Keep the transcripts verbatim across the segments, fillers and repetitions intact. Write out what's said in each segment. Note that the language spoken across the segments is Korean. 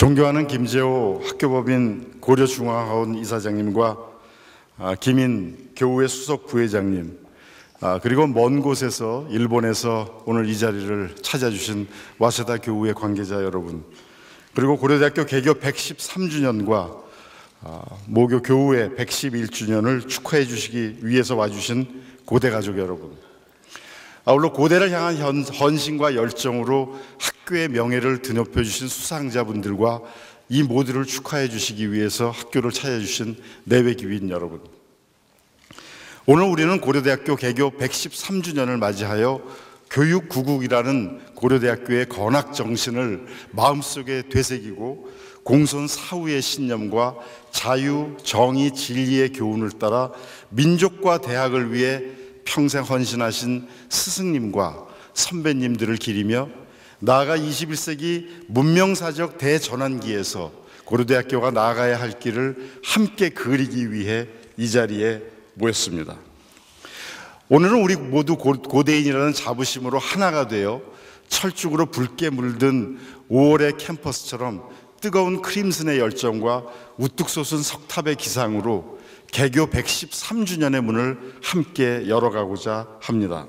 존경하는 김재호 학교법인 고려중앙학원 이사장님과 김인 교우회 수석 부회장님, 그리고 먼 곳에서 일본에서 오늘 이 자리를 찾아주신 와세다 교우회 관계자 여러분, 그리고 고려대학교 개교 백십삼 주년과 모교 교우회 백십일 주년을 축하해 주시기 위해서 와주신 고대 가족 여러분, 아울러 고대를 향한 헌신과 열정으로 학교의 명예를 드높여 주신 수상자분들과 이 모두를 축하해 주시기 위해서 학교를 찾아주신 내외 귀빈 여러분, 오늘 우리는 고려대학교 개교 백십삼 주년을 맞이하여 교육구국이라는 고려대학교의 건학 정신을 마음속에 되새기고 공손 사후의 신념과 자유, 정의, 진리의 교훈을 따라 민족과 대학을 위해 평생 헌신하신 스승님과 선배님들을 기리며 나아가 이십일 세기 문명사적 대전환기에서 고려대학교가 나아가야 할 길을 함께 그리기 위해 이 자리에 모였습니다. 오늘은 우리 모두 고대인이라는 자부심으로 하나가 되어 철쭉으로 붉게 물든 오월의 캠퍼스처럼 뜨거운 크림슨의 열정과 우뚝 솟은 석탑의 기상으로 개교 백십삼 주년의 문을 함께 열어가고자 합니다.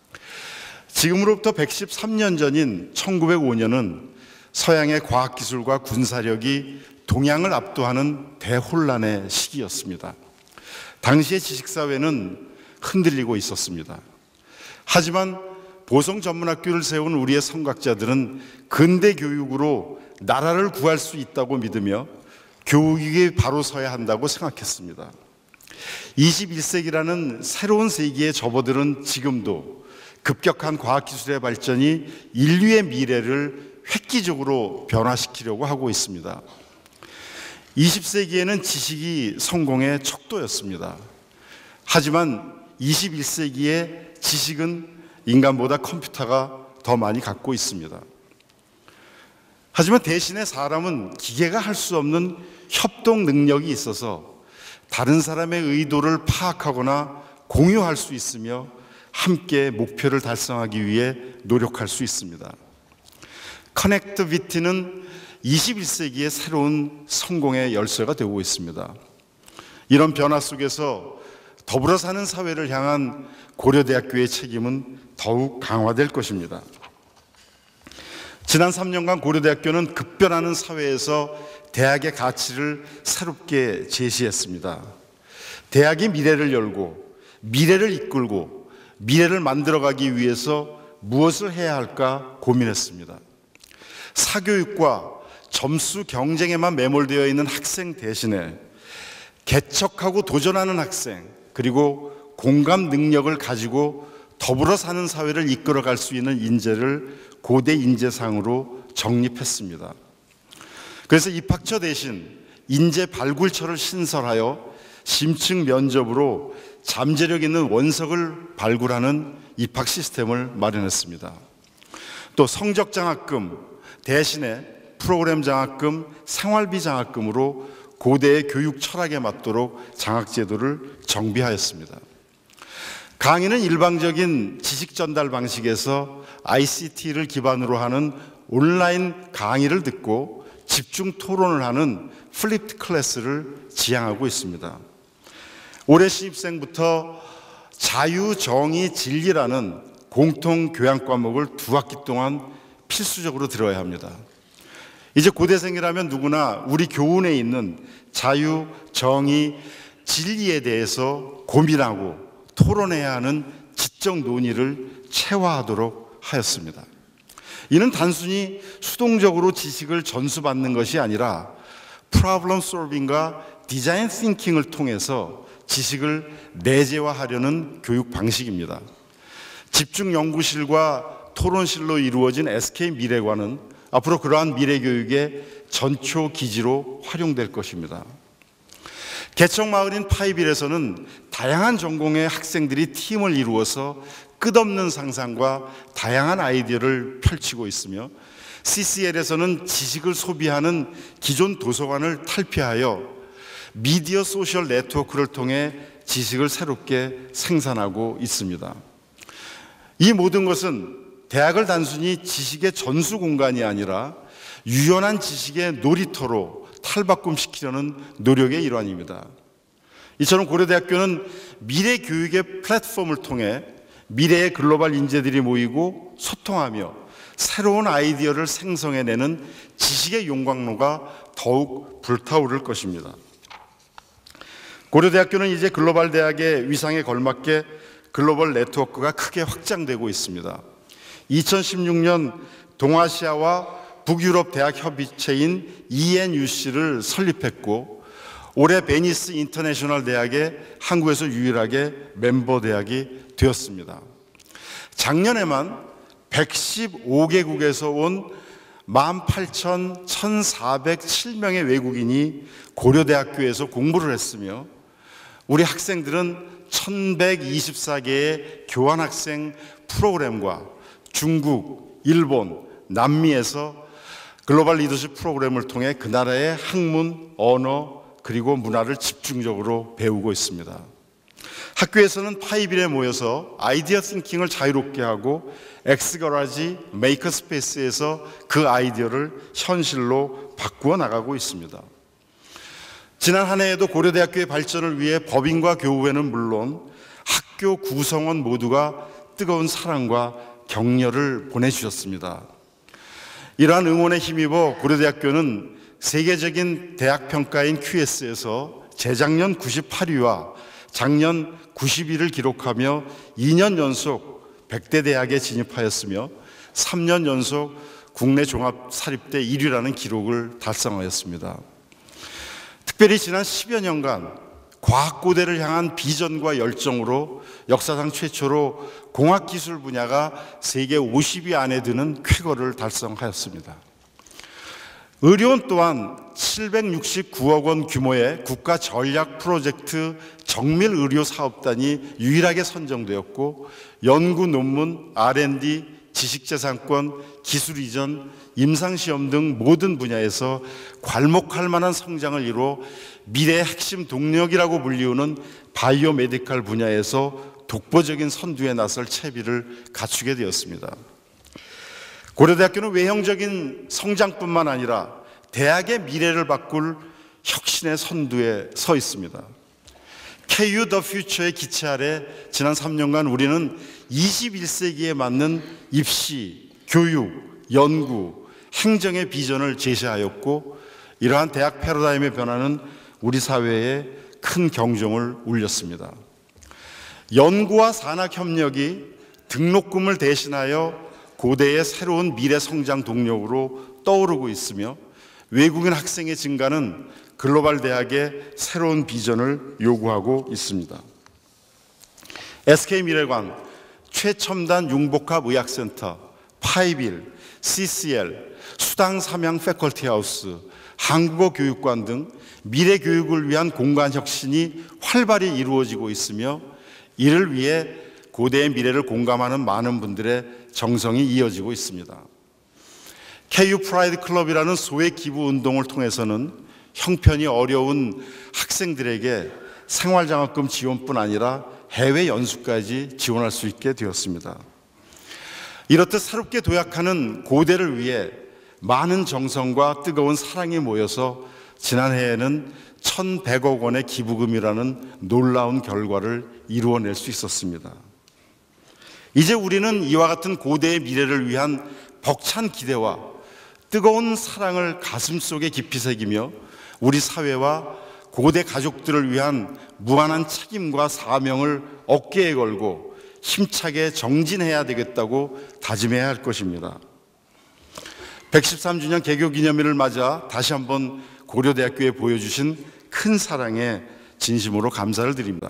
지금으로부터 백십삼 년 전인 천구백오 년은 서양의 과학기술과 군사력이 동양을 압도하는 대혼란의 시기였습니다. 당시의 지식사회는 흔들리고 있었습니다. 하지만 보성전문학교를 세운 우리의 선각자들은 근대 교육으로 나라를 구할 수 있다고 믿으며 교육이 바로 서야 한다고 생각했습니다. 이십일 세기라는 새로운 세기에 접어드는 지금도 급격한 과학기술의 발전이 인류의 미래를 획기적으로 변화시키려고 하고 있습니다. 이십 세기에는 지식이 성공의 척도였습니다. 하지만 이십일 세기의 지식은 인간보다 컴퓨터가 더 많이 갖고 있습니다. 하지만 대신에 사람은 기계가 할 수 없는 협동 능력이 있어서 다른 사람의 의도를 파악하거나 공유할 수 있으며 함께 목표를 달성하기 위해 노력할 수 있습니다. 커넥티비티는 이십일 세기의 새로운 성공의 열쇠가 되고 있습니다. 이런 변화 속에서 더불어 사는 사회를 향한 고려대학교의 책임은 더욱 강화될 것입니다. 지난 삼 년간 고려대학교는 급변하는 사회에서 대학의 가치를 새롭게 제시했습니다. 대학이 미래를 열고 미래를 이끌고 미래를 만들어가기 위해서 무엇을 해야 할까 고민했습니다. 사교육과 점수 경쟁에만 매몰되어 있는 학생 대신에 개척하고 도전하는 학생, 그리고 공감 능력을 가지고 더불어 사는 사회를 이끌어갈 수 있는 인재를 고대 인재상으로 정립했습니다. 그래서 입학처 대신 인재 발굴처를 신설하여 심층 면접으로 잠재력 있는 원석을 발굴하는 입학 시스템을 마련했습니다. 또 성적 장학금 대신에 프로그램 장학금, 생활비 장학금으로 고대의 교육 철학에 맞도록 장학제도를 정비하였습니다. 강의는 일방적인 지식 전달 방식에서 아이씨티를 기반으로 하는 온라인 강의를 듣고 집중 토론을 하는 플립드 클래스를 지향하고 있습니다. 올해 신입생부터 자유, 정의, 진리라는 공통 교양 과목을 두 학기 동안 필수적으로 들어야 합니다. 이제 고대생이라면 누구나 우리 교훈에 있는 자유, 정의, 진리에 대해서 고민하고 토론해야 하는 지적 논의를 체화하도록 하였습니다. 이는 단순히 수동적으로 지식을 전수받는 것이 아니라 프로블럼 솔빙과 디자인 띵킹을 통해서 지식을 내재화하려는 교육 방식입니다. 집중 연구실과 토론실로 이루어진 에스케이 미래관은 앞으로 그러한 미래교육의 전초 기지로 활용될 것입니다. 개척마을인 파이빌에서는 다양한 전공의 학생들이 팀을 이루어서 끝없는 상상과 다양한 아이디어를 펼치고 있으며 씨씨엘에서는 지식을 소비하는 기존 도서관을 탈피하여 미디어 소셜 네트워크를 통해 지식을 새롭게 생산하고 있습니다. 이 모든 것은 대학을 단순히 지식의 전수 공간이 아니라 유연한 지식의 놀이터로 탈바꿈시키려는 노력의 일환입니다. 이처럼 고려대학교는 미래 교육의 플랫폼을 통해 미래의 글로벌 인재들이 모이고 소통하며 새로운 아이디어를 생성해내는 지식의 용광로가 더욱 불타오를 것입니다. 고려대학교는 이제 글로벌 대학의 위상에 걸맞게 글로벌 네트워크가 크게 확장되고 있습니다. 이천십육 년 동아시아와 북유럽 대학 협의체인 이엔유씨를 설립했고 올해 베니스 인터내셔널 대학의 한국에서 유일하게 멤버 대학이 되었습니다. 작년에만 백십오 개국에서 온 만 팔천천사백칠 명의 외국인이 고려대학교에서 공부를 했으며 우리 학생들은 천백이십사 개의 교환학생 프로그램과 중국, 일본, 남미에서 글로벌 리더십 프로그램을 통해 그 나라의 학문, 언어, 그리고 문화를 집중적으로 배우고 있습니다. 학교에서는 파이빌에 모여서 아이디어 싱킹을 자유롭게 하고 엑스거라지 메이커스페이스에서 그 아이디어를 현실로 바꾸어 나가고 있습니다. 지난 한 해에도 고려대학교의 발전을 위해 법인과 교우회는 물론 학교 구성원 모두가 뜨거운 사랑과 격려를 보내주셨습니다. 이러한 응원에 힘입어 고려대학교는 세계적인 대학 평가인 큐에스에서 재작년 구십팔 위와 작년 구십 위를 기록하며 이 년 연속 백 대 대학에 진입하였으며 삼 년 연속 국내 종합사립대 일 위라는 기록을 달성하였습니다. 특별히 지난 십여 년간 과학고대를 향한 비전과 열정으로 역사상 최초로 공학기술 분야가 세계 오십 위 안에 드는 쾌거를 달성하였습니다. 의료원 또한 칠백육십구억 원 규모의 국가 전략 프로젝트 정밀의료사업단이 유일하게 선정되었고 연구 논문, 알 앤 디, 지식재산권, 기술 이전, 임상시험 등 모든 분야에서 괄목할 만한 성장을 이루어 미래의 핵심 동력이라고 불리우는 바이오 메디칼 분야에서 독보적인 선두에 나설 채비를 갖추게 되었습니다. 고려대학교는 외형적인 성장뿐만 아니라 대학의 미래를 바꿀 혁신의 선두에 서 있습니다. 케이유 The Future의 기체 아래 지난 삼 년간 우리는 이십일 세기에 맞는 입시, 교육, 연구, 행정의 비전을 제시하였고 이러한 대학 패러다임의 변화는 우리 사회에 큰 경종을 울렸습니다. 연구와 산학 협력이 등록금을 대신하여 고대의 새로운 미래 성장 동력으로 떠오르고 있으며 외국인 학생의 증가는 글로벌 대학의 새로운 비전을 요구하고 있습니다. 에스케이 미래관, 최첨단 융복합 의학센터, 파이빌, 씨씨엘, 수당 삼양 패컬티 하우스, 한국어 교육관 등 미래 교육을 위한 공간 혁신이 활발히 이루어지고 있으며 이를 위해 고대의 미래를 공감하는 많은 분들의 정성이 이어지고 있습니다. 케이유 프라이드 클럽이라는 소외 기부 운동을 통해서는 형편이 어려운 학생들에게 생활장학금 지원뿐 아니라 해외 연수까지 지원할 수 있게 되었습니다. 이렇듯 새롭게 도약하는 고대를 위해 많은 정성과 뜨거운 사랑이 모여서 지난해에는 천백억 원의 기부금이라는 놀라운 결과를 이루어낼 수 있었습니다. 이제 우리는 이와 같은 고대의 미래를 위한 벅찬 기대와 뜨거운 사랑을 가슴속에 깊이 새기며 우리 사회와 고대 가족들을 위한 무한한 책임과 사명을 어깨에 걸고 힘차게 정진해야 되겠다고 다짐해야 할 것입니다. 백십삼 주년 개교기념일을 맞아 다시 한번 고려대학교에 보여주신 큰 사랑에 진심으로 감사를 드립니다.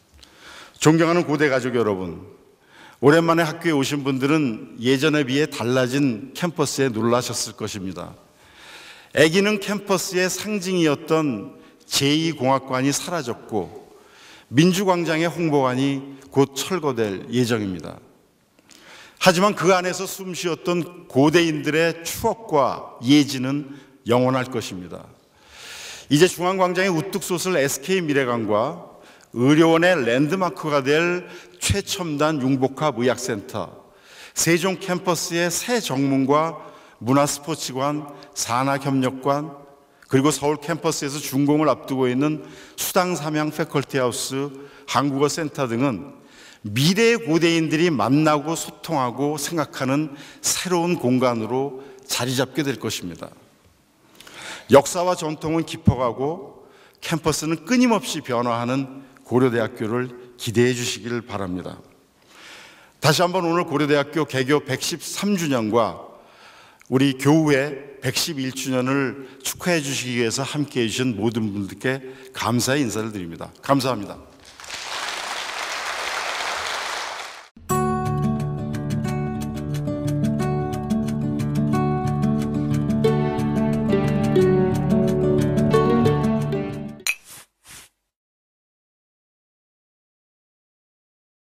존경하는 고대 가족 여러분, 오랜만에 학교에 오신 분들은 예전에 비해 달라진 캠퍼스에 놀라셨을 것입니다. 애기는 캠퍼스의 상징이었던 제이 공학관이 사라졌고 민주광장의 홍보관이 곧 철거될 예정입니다. 하지만 그 안에서 숨쉬었던 고대인들의 추억과 예지는 영원할 것입니다. 이제 중앙광장에 우뚝 솟을 에스케이 미래관과 의료원의 랜드마크가 될 최첨단 융복합 의학센터, 세종 캠퍼스의 새 정문과 문화스포츠관, 산학협력관, 그리고 서울 캠퍼스에서 준공을 앞두고 있는 수당삼양 패컬티하우스, 한국어 센터 등은 미래의 고대인들이 만나고 소통하고 생각하는 새로운 공간으로 자리 잡게 될 것입니다. 역사와 전통은 깊어가고 캠퍼스는 끊임없이 변화하는 고려대학교를 기대해 주시길 바랍니다. 다시 한번 오늘 고려대학교 개교 백십삼 주년과 우리 교우의 백십일 주년을 축하해 주시기 위해서 함께해 주신 모든 분들께 감사의 인사를 드립니다. 감사합니다.